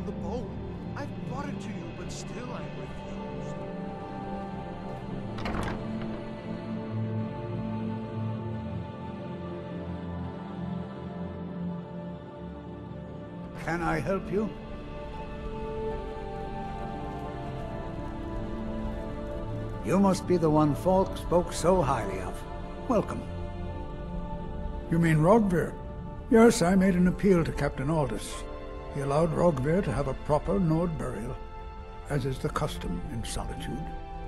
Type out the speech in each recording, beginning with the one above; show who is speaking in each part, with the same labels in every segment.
Speaker 1: the bowl. I've brought it to you, but still I refuse.
Speaker 2: Can I help you? You must be the one Falk spoke so highly of. Welcome.
Speaker 3: You mean Rogver? Yes, I made an appeal to Captain Aldous. He allowed Rogver to have a proper Nord burial, as is the custom in Solitude.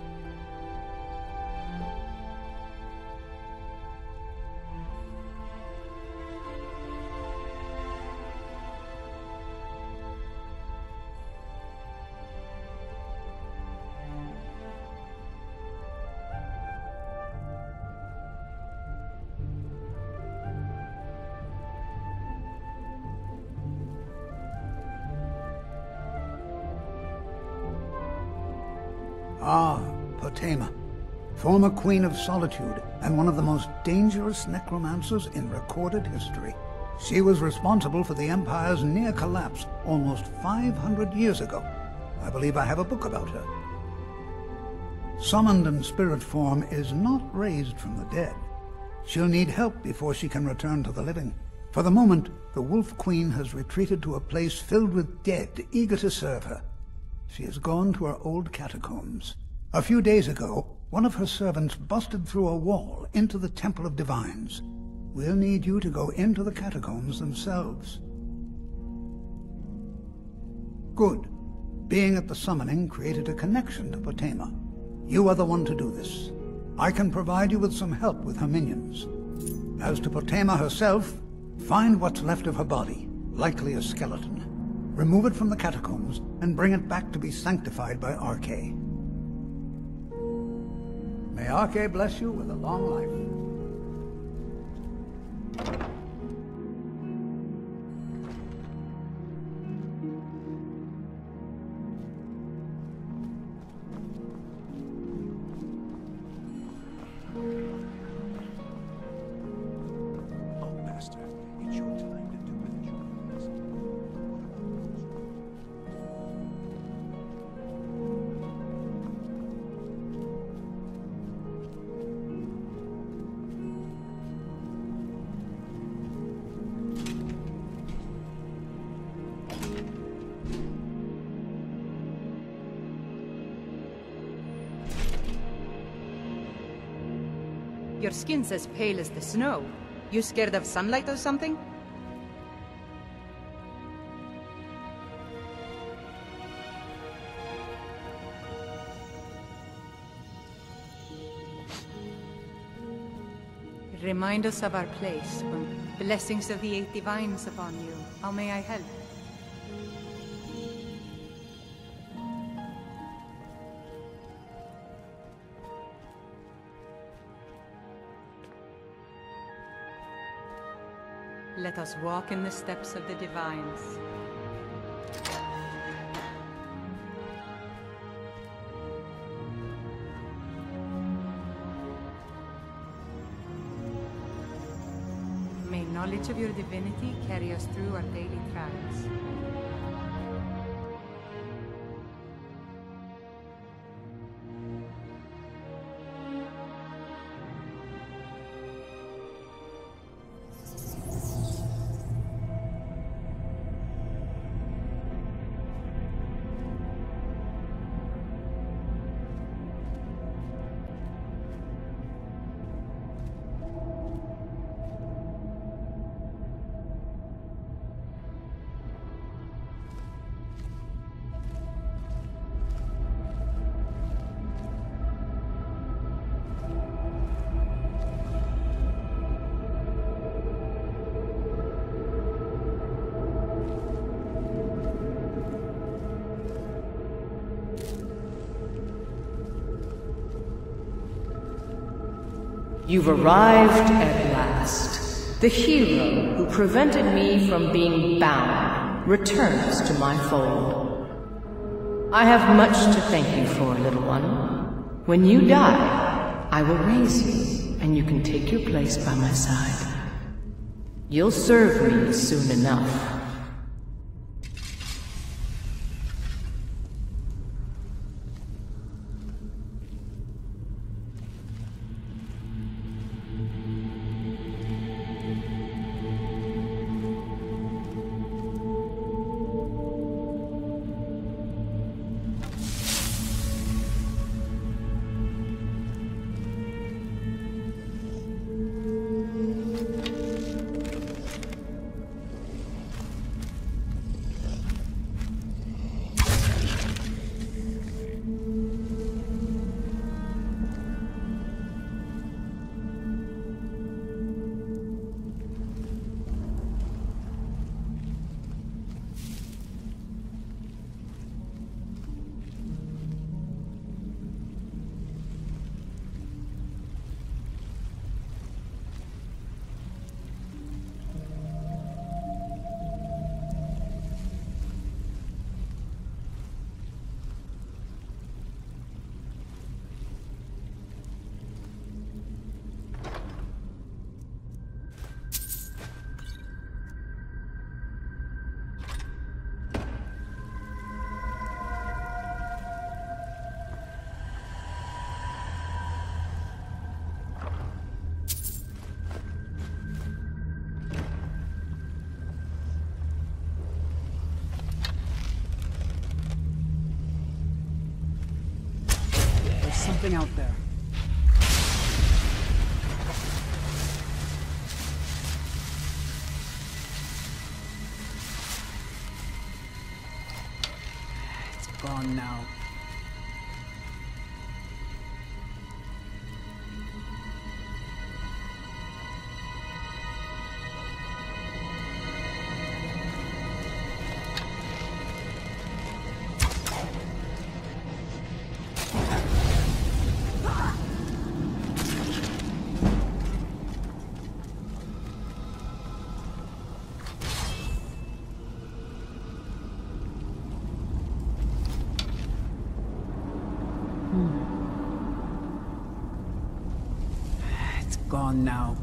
Speaker 2: Ah, Potema, former Queen of Solitude and one of the most dangerous necromancers in recorded history. She was responsible for the Empire's near collapse almost 500 years ago. I believe I have a book about her. Summoned in spirit form is not raised from the dead. She'll need help before she can return to the living. For the moment, the Wolf Queen has retreated to a place filled with dead, eager to serve her. She has gone to her old catacombs. A few days ago, one of her servants busted through a wall into the Temple of Divines. We'll need you to go into the catacombs themselves. Good. Being at the summoning created a connection to Potema. You are the one to do this. I can provide you with some help with her minions. As to Potema herself, find what's left of her body, likely a skeleton. Remove it from the catacombs and bring it back to be sanctified by Arkay. May Arkay bless you with a long life.
Speaker 1: Oh, Master, it's your time to do with your ways.
Speaker 4: Your skin's as pale as the snow. You scared of sunlight or something? Remind us of our place. Blessings of the Eight Divines upon you. How may I help? Let us walk in the steps of the Divines. May knowledge of your divinity carry us through our daily trials.
Speaker 5: You've arrived at last. The hero who prevented me from being bound returns to my fold. I have much to thank you for, little one. When you die, I will raise you, and you can take your place by my side. You'll serve me soon enough.
Speaker 6: something out there. It's gone now. It's gone now.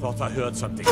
Speaker 1: thought I heard something.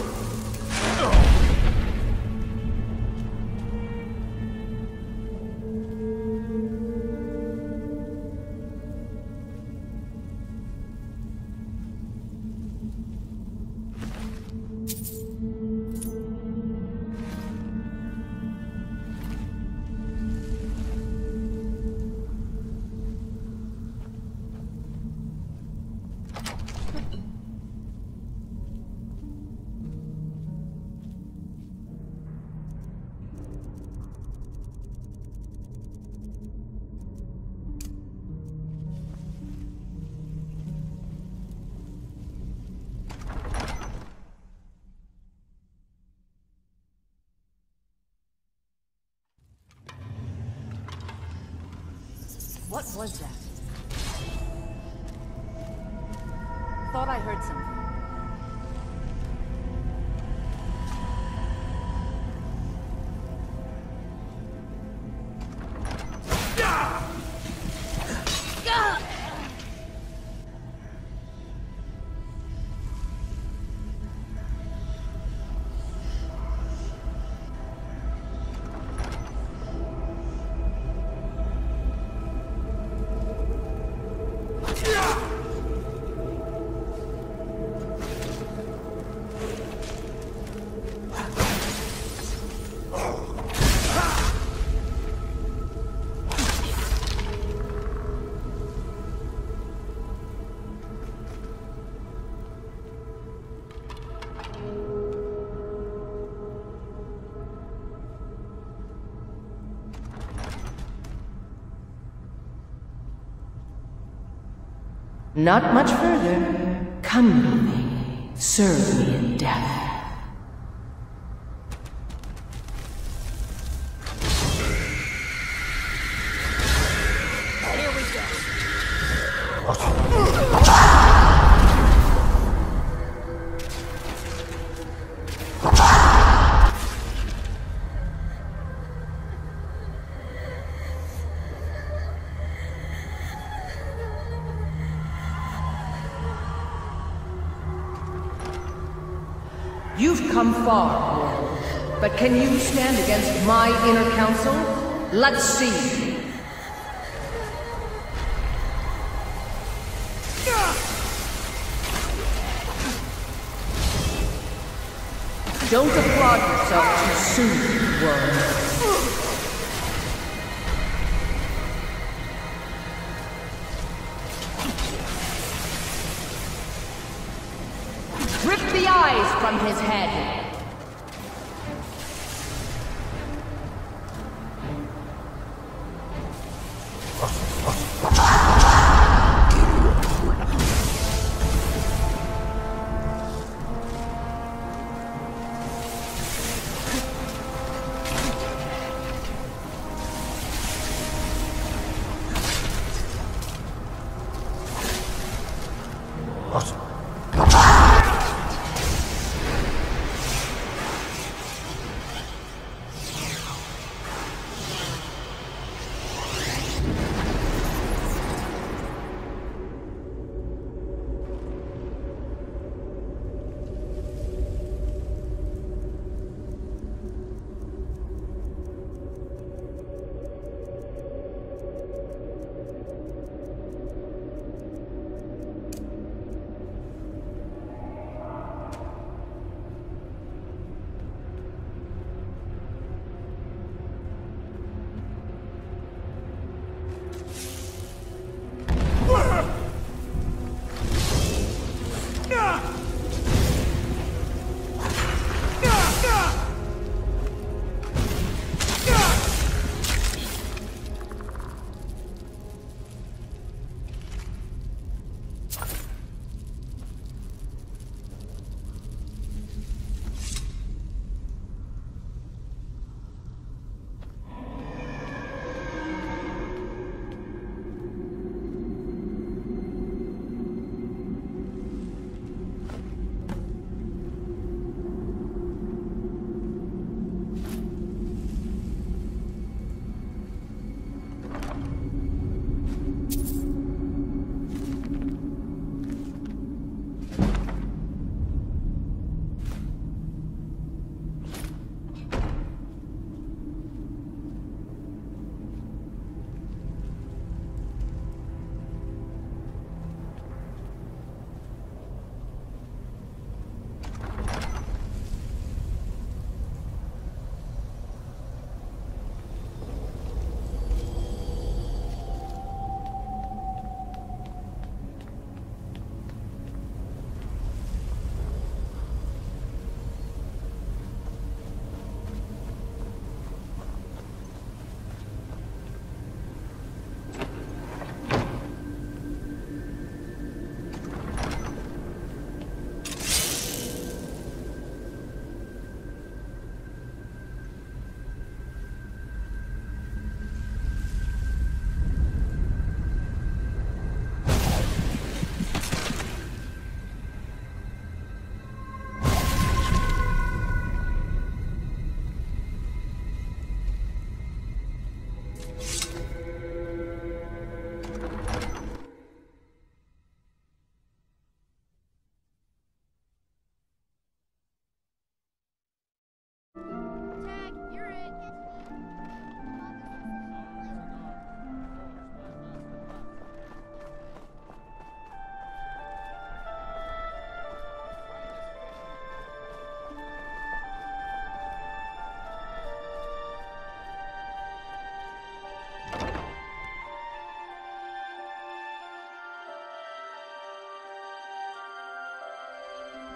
Speaker 7: What was that? Thought I heard something.
Speaker 5: Not much further. Come with me. Serve me in death.
Speaker 7: Here we go.
Speaker 5: You've come far, world, but can you stand against my inner council? Let's see. Don't applaud yourself too soon, world. Rip the eyes from his head!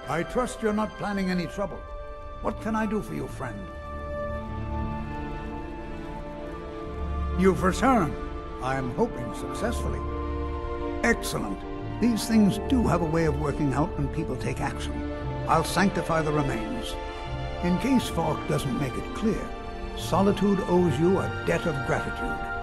Speaker 2: I trust you're not planning any trouble. What can I do for you, friend? You've returned. I am hoping successfully. Excellent. These things do have a way of working out when people take action. I'll sanctify the remains. In case Falk doesn't make it clear, Solitude owes you a debt of gratitude.